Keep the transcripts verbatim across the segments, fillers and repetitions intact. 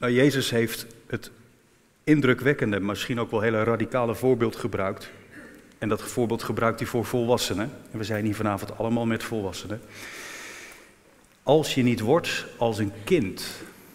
Nou, Jezus heeft het indrukwekkende, misschien ook wel hele radicale voorbeeld gebruikt. En dat voorbeeld gebruikt hij voor volwassenen. En we zijn hier vanavond allemaal met volwassenen. Als je niet wordt als een kind,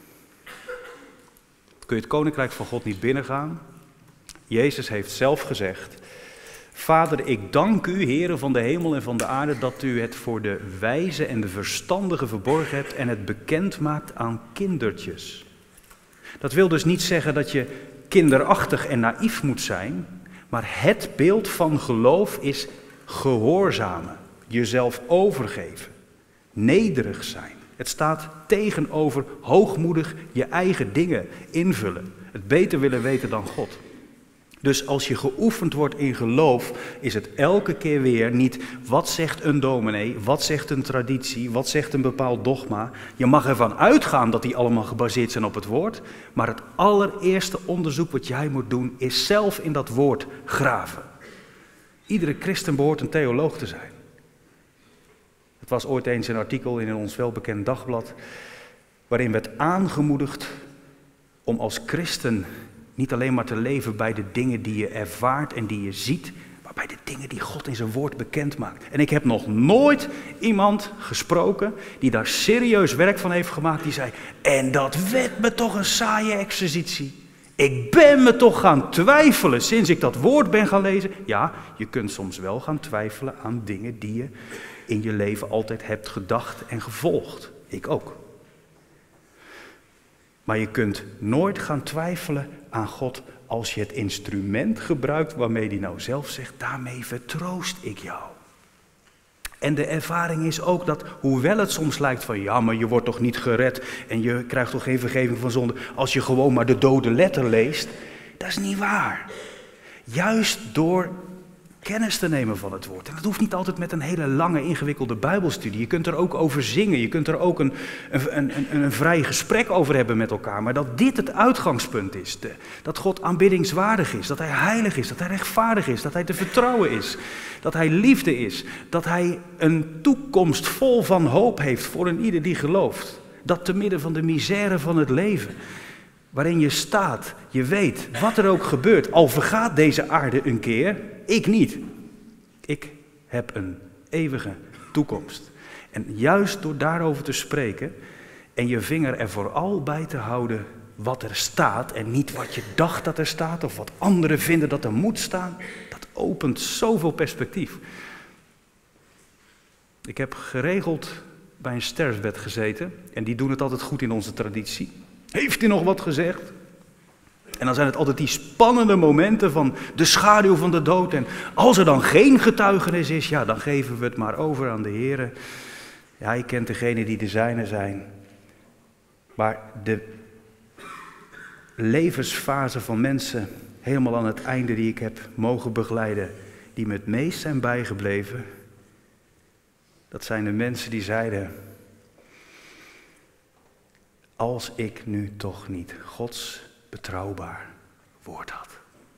kun je het koninkrijk van God niet binnengaan. Jezus heeft zelf gezegd: Vader, ik dank u, Heere van de hemel en van de aarde, dat u het voor de wijze en de verstandige verborgen hebt en het bekend maakt aan kindertjes. Dat wil dus niet zeggen dat je kinderachtig en naïef moet zijn, maar het beeld van geloof is gehoorzamen, jezelf overgeven, nederig zijn. Het staat tegenover hoogmoedig je eigen dingen invullen, het beter willen weten dan God. Dus als je geoefend wordt in geloof, is het elke keer weer niet wat zegt een dominee, wat zegt een traditie, wat zegt een bepaald dogma. Je mag ervan uitgaan dat die allemaal gebaseerd zijn op het woord, maar het allereerste onderzoek wat jij moet doen is zelf in dat woord graven. Iedere christen behoort een theoloog te zijn. Het was ooit eens een artikel in ons welbekend dagblad waarin werd aangemoedigd om als christen niet alleen maar te leven bij de dingen die je ervaart en die je ziet, maar bij de dingen die God in zijn woord bekend maakt. En ik heb nog nooit iemand gesproken die daar serieus werk van heeft gemaakt, die zei: en dat werd me toch een saaie exercitie. Ik ben me toch gaan twijfelen sinds ik dat woord ben gaan lezen. Ja, je kunt soms wel gaan twijfelen aan dingen die je in je leven altijd hebt gedacht en gevolgd. Ik ook. Maar je kunt nooit gaan twijfelen aan God als je het instrument gebruikt waarmee hij nou zelf zegt: daarmee vertroost ik jou. En de ervaring is ook dat, hoewel het soms lijkt van ja, maar je wordt toch niet gered en je krijgt toch geen vergeving van zonde als je gewoon maar de dode letter leest, dat is niet waar. Juist door kennis te nemen van het woord. En dat hoeft niet altijd met een hele lange, ingewikkelde bijbelstudie. Je kunt er ook over zingen, je kunt er ook een, een, een, een vrij gesprek over hebben met elkaar. Maar dat dit het uitgangspunt is. De, dat God aanbiddingswaardig is, dat hij heilig is, dat hij rechtvaardig is, dat hij te vertrouwen is. Dat hij liefde is, dat hij een toekomst vol van hoop heeft voor een ieder die gelooft. Dat te midden van de misère van het leven, waarin je staat, je weet, wat er ook gebeurt, al vergaat deze aarde een keer, ik niet. Ik heb een eeuwige toekomst. En juist door daarover te spreken en je vinger er vooral bij te houden wat er staat en niet wat je dacht dat er staat of wat anderen vinden dat er moet staan, dat opent zoveel perspectief. Ik heb geregeld bij een sterfbed gezeten en die doen het altijd goed in onze traditie. Heeft hij nog wat gezegd? En dan zijn het altijd die spannende momenten van de schaduw van de dood. En als er dan geen getuigenis is, ja, dan geven we het maar over aan de Heer. Ja, hij kent degenen die de zijne zijn. Maar de levensfase van mensen, helemaal aan het einde die ik heb mogen begeleiden, die me het meest zijn bijgebleven, dat zijn de mensen die zeiden: als ik nu toch niet Gods betrouwbaar woord had.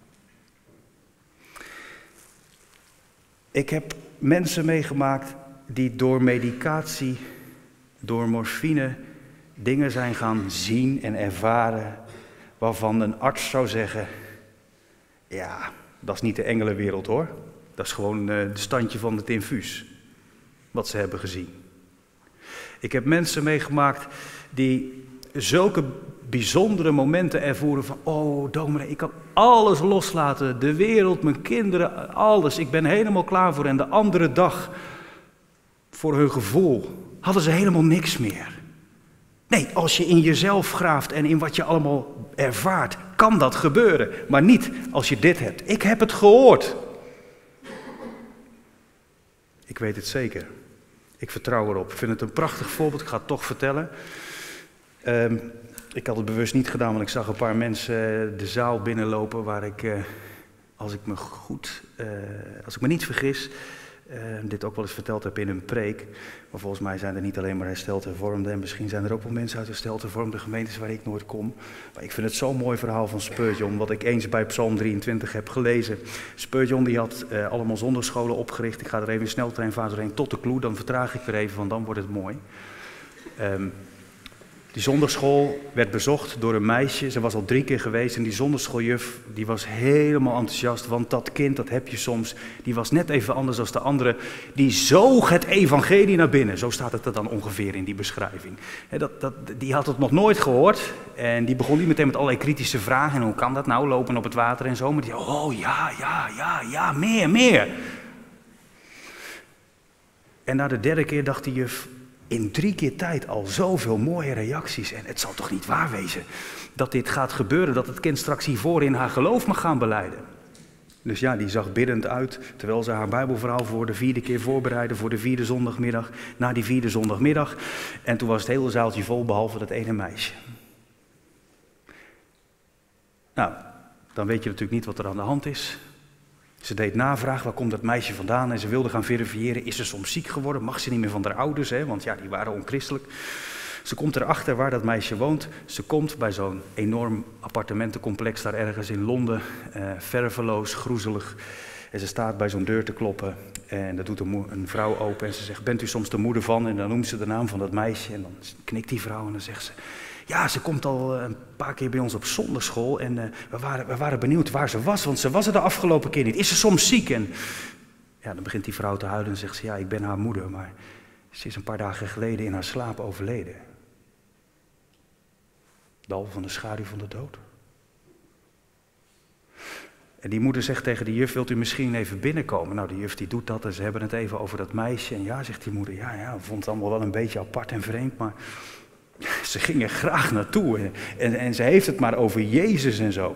Ik heb mensen meegemaakt die door medicatie, door morfine, dingen zijn gaan zien en ervaren waarvan een arts zou zeggen: ja, dat is niet de engelenwereld hoor. Dat is gewoon het standje van het infuus, wat ze hebben gezien. Ik heb mensen meegemaakt die zulke bijzondere momenten ervoeren van: oh dominee, ik kan alles loslaten, de wereld, mijn kinderen, alles. Ik ben helemaal klaar voor. En de andere dag, voor hun gevoel, hadden ze helemaal niks meer. Nee, als je in jezelf graaft en in wat je allemaal ervaart, kan dat gebeuren. Maar niet als je dit hebt. Ik heb het gehoord. Ik weet het zeker. Ik vertrouw erop. Ik vind het een prachtig voorbeeld. Ik ga het toch vertellen. Um, ik had het bewust niet gedaan, want ik zag een paar mensen de zaal binnenlopen waar ik, uh, als ik me goed, uh, als ik me niet vergis, uh, dit ook wel eens verteld heb in een preek. Maar volgens mij zijn er niet alleen maar hersteld hervormden en misschien zijn er ook wel mensen uit hersteld hervormde gemeentes waar ik nooit kom. Maar ik vind het zo'n mooi verhaal van Spurgeon, wat ik eens bij Psalm drieëntwintig heb gelezen. Spurgeon die had uh, allemaal zondagscholen opgericht. Ik ga er even in sneltreinvaart doorheen tot de clue, dan vertraag ik weer even, want dan wordt het mooi. Um, Die zondagschool werd bezocht door een meisje. Ze was al drie keer geweest en die zondagschooljuf die was helemaal enthousiast. Want dat kind, dat heb je soms, die was net even anders dan de andere. Die zoog het evangelie naar binnen. Zo staat het er dan ongeveer in die beschrijving. He, dat, dat, die had het nog nooit gehoord. En die begon niet meteen met allerlei kritische vragen. En hoe kan dat nou, lopen op het water en zo. Maar die zei, oh ja, ja, ja, ja, meer, meer. En na de derde keer dacht die juf, in drie keer tijd al zoveel mooie reacties. En het zal toch niet waar wezen dat dit gaat gebeuren, dat het kind straks hiervoor in haar geloof mag gaan belijden. Dus ja, die zag biddend uit, terwijl ze haar Bijbelverhaal voor de vierde keer voorbereidde, voor de vierde zondagmiddag, na die vierde zondagmiddag. En toen was het hele zaaltje vol, behalve dat ene meisje. Nou, dan weet je natuurlijk niet wat er aan de hand is. Ze deed navraag, waar komt dat meisje vandaan? En ze wilde gaan verifiëren, is ze soms ziek geworden? Mag ze niet meer van haar ouders, hè? Want ja, die waren onchristelijk. Ze komt erachter waar dat meisje woont. Ze komt bij zo'n enorm appartementencomplex daar ergens in Londen. Uh, verveloos, groezelig. En ze staat bij zo'n deur te kloppen. En dat doet een, mo- een vrouw open en ze zegt, bent u soms de moeder van? En dan noemt ze de naam van dat meisje. En dan knikt die vrouw en dan zegt ze, ja, ze komt al een paar keer bij ons op zondagschool. En uh, we, waren, we waren benieuwd waar ze was, want ze was er de afgelopen keer niet. Is ze soms ziek? En ja, dan begint die vrouw te huilen en zegt ze, ja, ik ben haar moeder, maar ze is een paar dagen geleden in haar slaap overleden. Dal van de schaduw van de dood. En die moeder zegt tegen de juf, wilt u misschien even binnenkomen? Nou, die juf die doet dat en ze hebben het even over dat meisje. En ja, zegt die moeder, ja, ja, we vonden het allemaal wel een beetje apart en vreemd, maar ze ging er graag naartoe. En, en, en ze heeft het maar over Jezus en zo.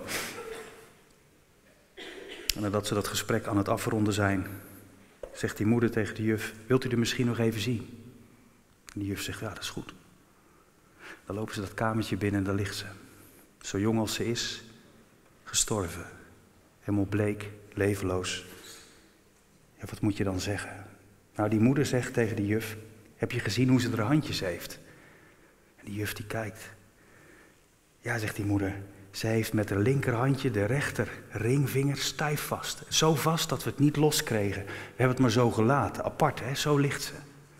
En nadat ze dat gesprek aan het afronden zijn, zegt die moeder tegen de juf, wilt u er misschien nog even zien? En die juf zegt, ja, dat is goed. Dan lopen ze dat kamertje binnen en daar ligt ze. Zo jong als ze is, gestorven. Helemaal bleek, levenloos. Ja, wat moet je dan zeggen? Nou, die moeder zegt tegen die juf, heb je gezien hoe ze haar handjes heeft? En die juf die kijkt. Ja, zegt die moeder, ze heeft met haar linkerhandje de rechter ringvinger stijf vast. Zo vast dat we het niet loskregen. We hebben het maar zo gelaten, apart, hè? Zo ligt ze.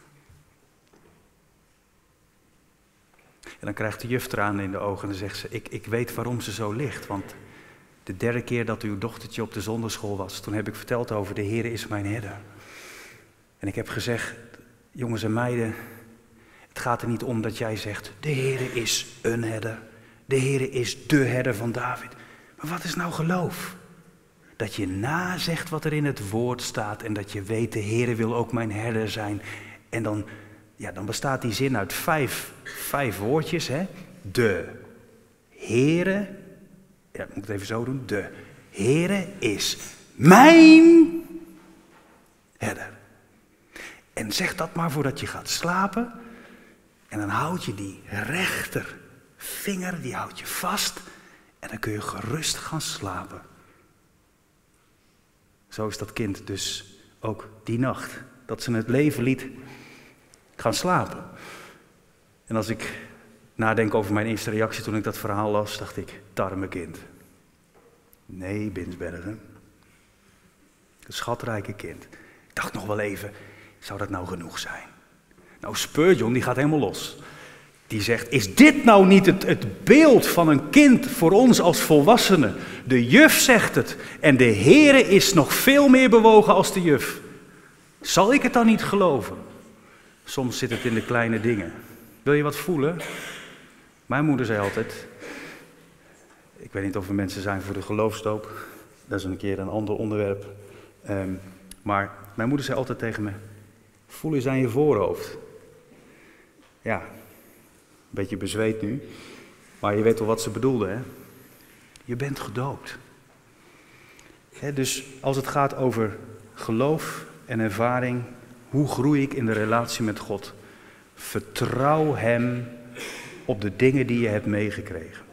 En dan krijgt de juf tranen in de ogen en dan zegt ze, ik, ik weet waarom ze zo ligt. Want de derde keer dat uw dochtertje op de zondagschool was, toen heb ik verteld over de Heere is mijn herder. En ik heb gezegd, jongens en meiden, het gaat er niet om dat jij zegt, de Heere is een herder. De Heere is de herder van David. Maar wat is nou geloof? Dat je nazegt wat er in het woord staat en dat je weet, de Heere wil ook mijn herder zijn. En dan, ja, dan bestaat die zin uit vijf, vijf woordjes, hè. De Heere, ja, moet ik het even zo doen. De Heere is mijn herder. En zeg dat maar voordat je gaat slapen. En dan houd je die rechtervinger, die houd je vast. En dan kun je gerust gaan slapen. Zo is dat kind dus ook die nacht. Dat ze het leven liet gaan slapen. En als ik nadenk over mijn eerste reactie toen ik dat verhaal las, dacht ik, het arme kind. Nee, Binsbergen. Het schatrijke kind. Ik dacht nog wel even, zou dat nou genoeg zijn? Nou, Spurgeon, die gaat helemaal los. Die zegt, is dit nou niet het, het beeld van een kind voor ons als volwassenen? De juf zegt het en de Heere is nog veel meer bewogen als de juf. Zal ik het dan niet geloven? Soms zit het in de kleine dingen. Wil je wat voelen? Mijn moeder zei altijd, ik weet niet of er mensen zijn voor de geloofsdoop, dat is een keer een ander onderwerp. Um, maar mijn moeder zei altijd tegen me, voel eens aan je voorhoofd. Ja, een beetje bezweet nu, maar je weet wel wat ze bedoelde, hè? Je bent gedoopt. He, dus als het gaat over geloof en ervaring, hoe groei ik in de relatie met God? Vertrouw Hem op de dingen die je hebt meegekregen.